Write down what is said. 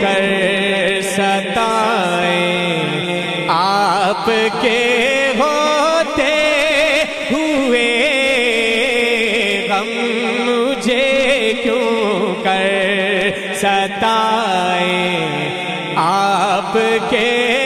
कर सताए, आपके होते हुए गम मुझे क्यों कर सताए, आपके